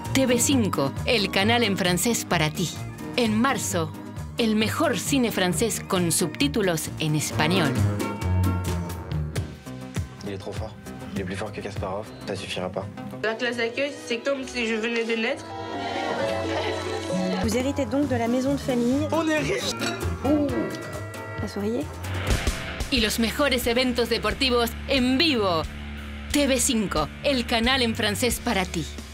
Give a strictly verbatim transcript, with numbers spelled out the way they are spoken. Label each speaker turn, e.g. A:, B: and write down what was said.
A: T V cinco, el canal en francés para ti. En marzo, el mejor cine francés con subtítulos en español.
B: Il est trop fort. Il est plus fort que Kasparov. Ça suffira pas.
C: La classe d'accueil, c'est comme si je venais de naître.
D: Vous héritez donc de la maison de famille.
B: On est riche.
D: ¿La souriez?
A: Y los mejores eventos deportivos en vivo. T V cinco, el canal en francés para ti.